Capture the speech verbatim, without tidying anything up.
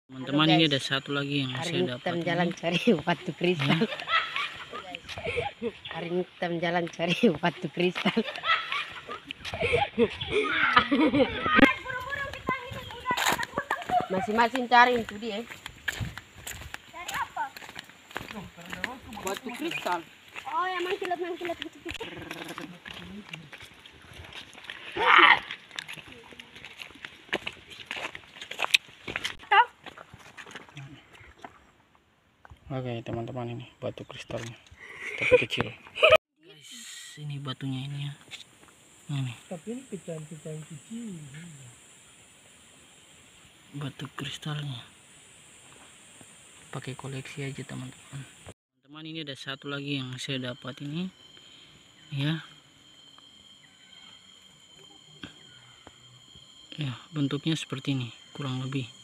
Teman-teman, ini ada satu lagi yang hari saya ini dapat. kita jalan cari batu kristal. Ya. Hari ini kita jalan cari batu kristal. Masing-masing cari itu dia. Dari apa? Batu kristal. Oh, yang mengkilat mengkilat gitu-gitu. Oke teman-teman, ini batu kristalnya, tapi kecil. Guys, ini batunya ini ya. Ini. Tapi ini pecahan-pecahan kecil. Batu kristalnya. Pakai koleksi aja teman-teman. Teman-teman, ini ada satu lagi yang saya dapat ini. Ya. Ya, bentuknya seperti ini, kurang lebih.